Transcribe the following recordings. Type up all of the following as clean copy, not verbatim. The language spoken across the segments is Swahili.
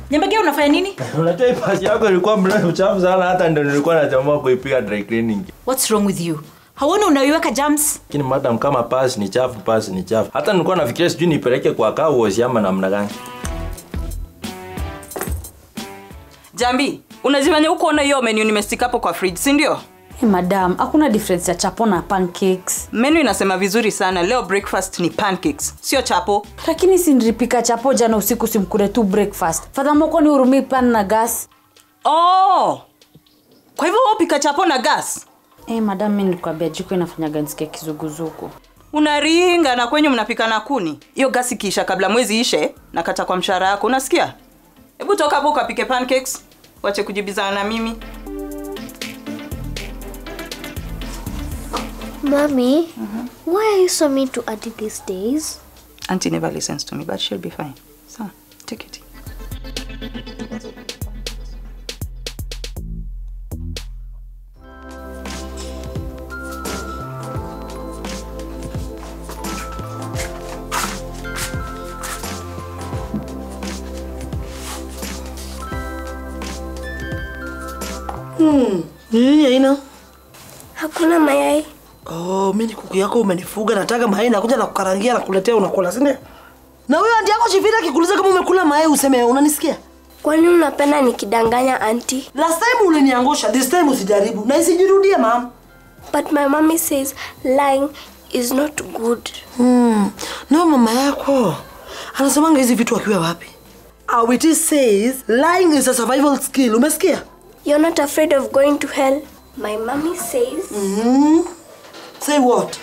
Nyambege unafanya nini? Unajua pasi yako ilikuwa mchafu sana hata ndio nilikuwa natamani kuipiga dry cleaning. What's wrong with you? Hauna unaiweka germs? Lakini madam kama pasi ni chafu, pasi ni chafu. Hata nilikuwa nafikiria sijui nipeleke kwa car wash ama namna gani. Jambi, unajifanya uko na hiyo menu nimestika hapo kwa fridge, si ndio? Hey madam, hakuna difference ya chapo na pancakes. Menu inasema vizuri sana. Leo breakfast ni pancakes, sio chapo. Lakini si nilipika chapo jana usiku simkule tu breakfast. Fadhamoko ni urumi pan na gas. Oh! Kwa hivyo upika chapo na gas? Eh madam, mimi nilikwambia jiko inafanya ganisikia kizuguzugu. Unaringa na kwenye mnapika na kuni. Hiyo gasi kisha kabla mwezi ishe nakata kwa mshahara yako, unasikia? Hebu toka hapo ukapike pancakes. Wache kujibizana na mimi. Mommy, why are you so mean to Auntie these days? Auntie never listens to me, but she'll be fine. So, take it. Nini aina? Hakuna mayai. Oh, mimi kuku yako umenifuga, nataka mayai na kuja na kukarangia na kuletea unakula, si ndio? Na wewe aunti yako Shifira akikuuliza kama umekula mayai useme unanisikia? Kwa nini unapenda nikidanganya auntie? Last time uliniangusha, this time usijaribu. Na isijirudie mama. But my mommy says lying is not good. Na mama yako anasemanga hizi vitu akiwa wapi? Awiti says lying is a survival skill. Umesikia? You're not afraid of going to hell. My mommy says. Say what?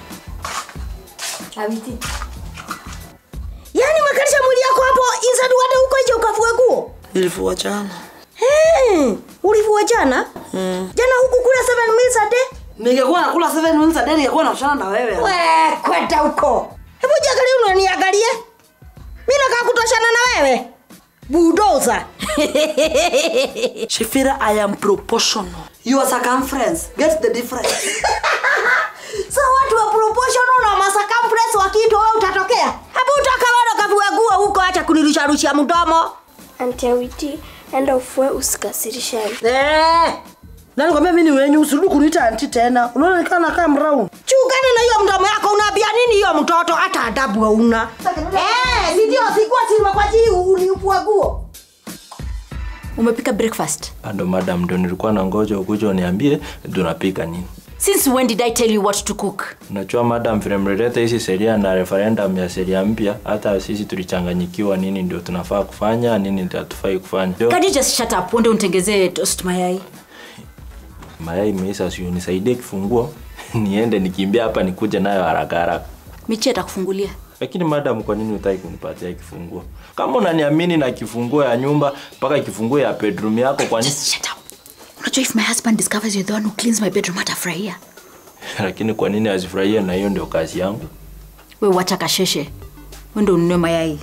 Awiti. Yaani umekanisha mwili yako hapo inside water huko nje ukafue nguo? Nilifua jana. Ulifua jana? Jana huku kula 7 meals a day? Ningekuwa nakula 7 meals a day ningekuwa nakushana na wewe. We, kwenda huko. Hebu jiangalie unaniangalie. Mimi nakaa kutoshana na wewe. Bulldozer. Shifira, I am proportional. Your circumference. Get the difference. So watu wa proportional na circumference wakiitwa wewe utatokea? Hebu utoka bado kavue nguo huko, acha kunirusha mdomo. Auntie Awiti, enda ufue usikasirishane. Nani kwambia mimi ni wenyu usirudi kuniita auntie tena. Unaona nikana kama mrau. Chungana na hiyo mdomo yako, unaambia nini hiyo mtoto, hata adabu hauna. Ndio sikuwa sima kwa ajili ulifua nguo. Umepika breakfast? Ando madam ndo nilikuwa na ngoja ukuje uniambie tunapika nini. Since when did I tell you what to cook? Unajua madam vile mlileta hizi sheria na referendum ya sheria mpya, hata sisi tulichanganyikiwa nini ndio tunafaa kufanya, nini ndio hatufai kufanya. Can you just shut up? Wende unitengezee toast mayai. Mayai imeisha, sio nisaidie kifunguo. Niende nikimbia hapa nikuje nayo haraka haraka. Michi atakufungulia. Lakini madam kwa nini hutaki kunipatia kifunguo? Kama unaniamini na kifunguo ya nyumba mpaka kifunguo ya bedroom yako kwa nini? Just shut up. Unajua if my husband discovers you're the one who cleans my bedroom atafurahia. Lakini kwa nini azifurahie na hiyo ndio kazi yangu? Wewe wacha kasheshe. Wende ununue mayai.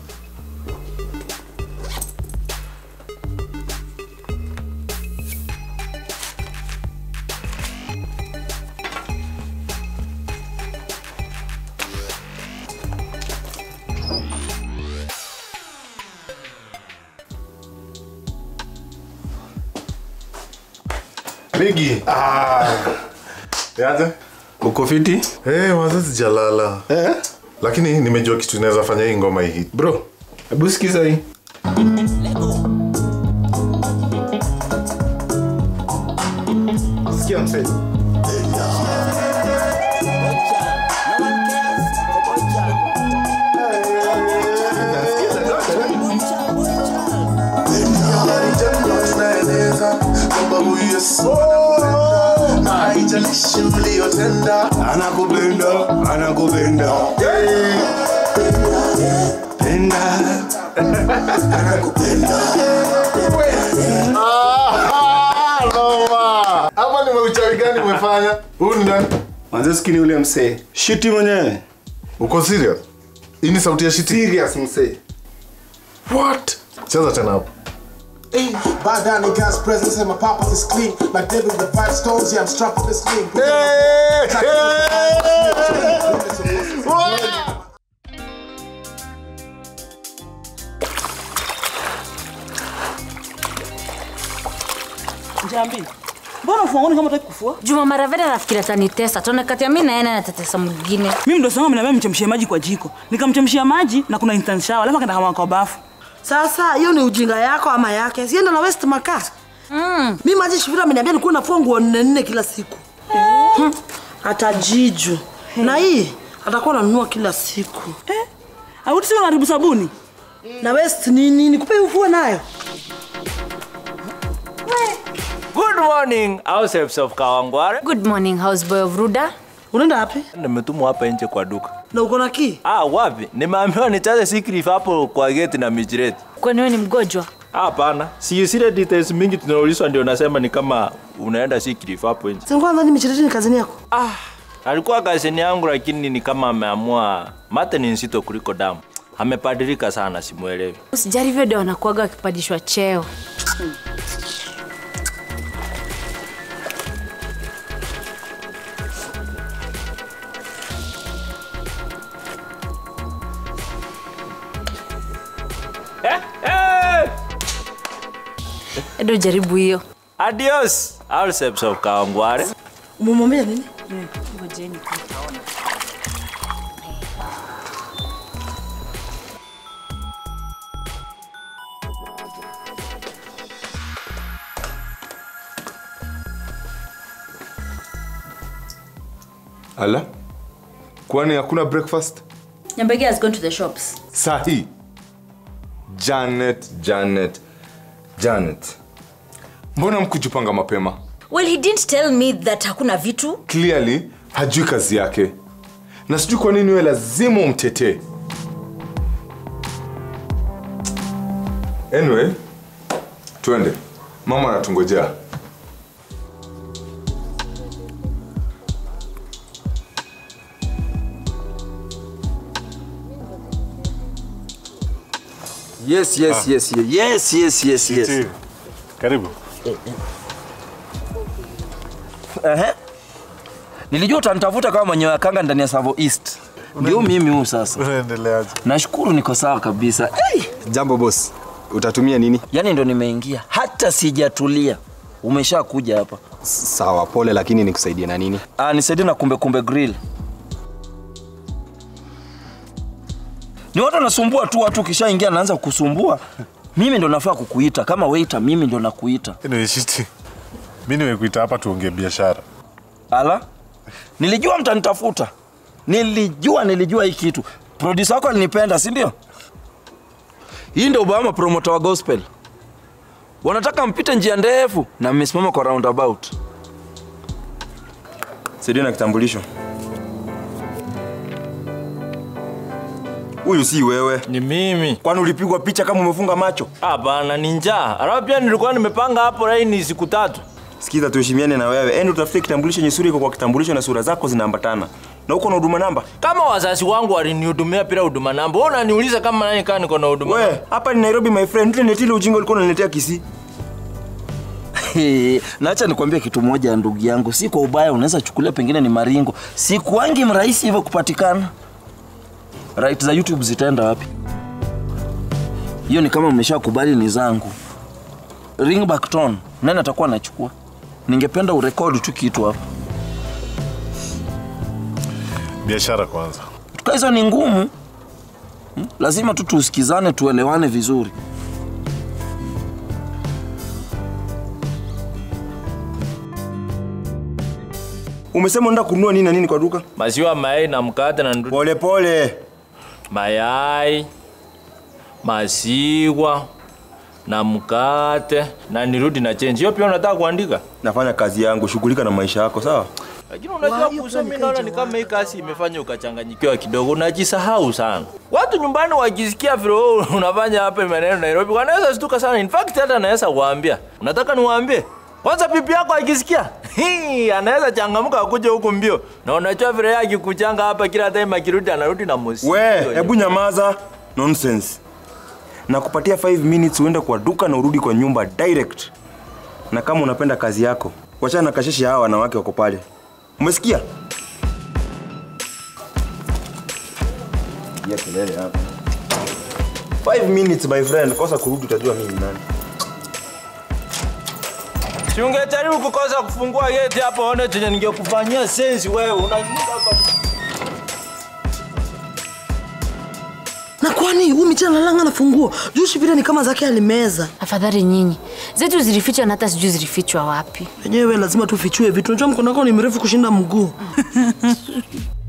Bigi. Yaje? Uko fiti? Wazazi jalala. Lakini nimejua kitu inaweza fanya hii ngoma hii. Bro, hebu sikiza hii. Sikia msee. Anakupenda, anakupenda. Penda. Anakupenda. Noma. Hapa ni mauchawi gani umefanya? Huyu ni nani? Manze skini ule msee. Shiti mwenyewe. Uko serious? Hii ni sauti ya shiti? Serious msee. What? Cheza tena hapo. Bow down in God's presence and my pockets is clean. Like David the five stones, yeah, I'm strapped with this sling. Jambi. Mbona ufuangoni kama unataka kufua? Juma Maraveda nafikiri atanitesa. Tuna kati ya mimi na yeye natetesa mwingine. Mimi ndio sema mimi mchemshie maji kwa jiko. Nikamchemshia maji na kuna instant shower. Alafu akaenda kama kwa bafu. Sasa hiyo ni ujinga yako ama yake? Sienda na waste makaa. Mimi maji Shifira ameniambia nikuwa nafua nguo 4 kila siku. Atajiju. Na hii atakuwa ananunua kila siku. Au sio unaharibu sabuni? Na waste nini? Nikupe ufue nayo. Good morning, house of Kawangware. Good morning, houseboy of Ruda. Unaenda wapi? Nimetumwa hapa nje kwa duka. Na uko na key? Wapi? Nimeambiwa nichaze secret hapo kwa gate na mijireti. Kwani wewe ni mgonjwa? Hapana. Si zile details mingi tunaulizwa ndio nasema ni kama unaenda secret hapo nje. Sasa kwanza ni mijireti ni kazini yako? Alikuwa kazini yangu lakini ni kama ameamua mate ni nzito kuliko damu. Amepadirika sana simuelewi. Usijali video wanakuaga wakipandishwa cheo. Edo jaribu hiyo. Adios, house of Kawangware. Umemwambia nini? Ngojeni kutaona. Ala? Kwani hakuna breakfast? Nyambege has gone to the shops. Sahi. Janet. Mbona mkujipanga mapema? Well, he didn't tell me that hakuna vitu. Clearly, hajui kazi yake. Na sijui kwa nini wewe lazima umtetee. Anyway, twende. Mama anatungojea. Yes. Karibu. Nilijua utanitafuta kama mwenye wakanga ndani ya Savo East. Ndio mimi huu sasa. Unaendeleaje? Nashukuru niko sawa kabisa. Jambo boss. Utatumia nini? Yaani ndo nimeingia. Hata sijatulia. Umeshakuja hapa. Sawa, pole lakini nikusaidie na nini? Nisaidie na kumbe grill. Ni watu wanasumbua tu, watu kishaingia naanza kukusumbua. Mimi ndo nafaa kukuita kama waiter, mimi ndo nakuita. Ni shiti. Mimi nimekuita hapa tuongee biashara. Ala? Nilijua mtanitafuta. Nilijua hii kitu. Producer wako alinipenda, si ndio? Hii ndio Obama promoter wa gospel. Wanataka mpite njia ndefu na mmesimama kwa roundabout. Saidia na kitambulisho. Huyu si wewe. Ni mimi. Kwani ulipigwa picha kama umefunga macho? Hapana, ni njaa. Alafu pia nilikuwa nimepanga hapo line siku 3. Sikiza tuheshimiane na wewe. Endo utafute kitambulisho yenye sura iko kwa kitambulisho na sura zako zinaambatana. Na uko na huduma namba? Kama wazazi wangu walinihudumia bila huduma namba, wewe unaniuliza kama nani kama niko na huduma namba? Wewe, hapa ni Nairobi my friend. Tuletile ujinga ulikuwa unaniletea Kisii. Naacha nikwambie kitu moja ndugu yangu. Si kwa ubaya, unaweza chukulia pengine ni maringo. Sikuangi mrahisi hivyo kupatikana. Right za YouTube zitaenda wapi? Hiyo ni kama umeshakubali ni zangu. Ringback tone, nani atakuwa anachukua? Ningependa urekodi tu kitu hapa. Biashara kwanza. Tuka hizo ni ngumu. Lazima tu tusikizane, tuelewane vizuri. Umesema unataka kununua nini na nini kwa duka? Maziwa, mayai na mkate na ndugu. Pole. Mayai, maziwa na mkate na nirudi na change. Hiyo pia unataka kuandika? Nafanya kazi yangu, shughulika na maisha yako, sawa? Lakini unajua kusema mimi naona ni kama hii kazi imefanya ukachanganyikiwa kidogo, unajisahau sana. Watu nyumbani wakisikia vile unafanya hapa maneno Nairobi, wanaweza shtuka sana. In fact hata naweza kuambia. Unataka niwaambie? Kwanza pipi yako akisikia, anaweza changamuka akuje huko mbio. Na unajua vile yake kuchanga hapa kila time akirudi anarudi na mosi. We, hebu nyamaza. Nonsense. Nakupatia 5 minutes uende kwa duka na urudi kwa nyumba direct. Na kama unapenda kazi yako, wachana na kashishi hawa wanawake wako pale. Umesikia? Ya kelele hapa. 5 minutes my friend, kosa kurudi utajua mimi nani. Si ungejaribu kukosa kufungua geti hapo, one chenye ningekufanyia sensi wewe. Unazuka hapa. Na kwani huyu mchana langa na funguo? Juu Shivira ni kama zake alimeza. Afadhali nyinyi. Zetu zilifichwa na hata sijui zilifichwa wapi. Wenyewe lazima tufichue vitu. Unajua mkono wako ni mrefu kushinda mguu.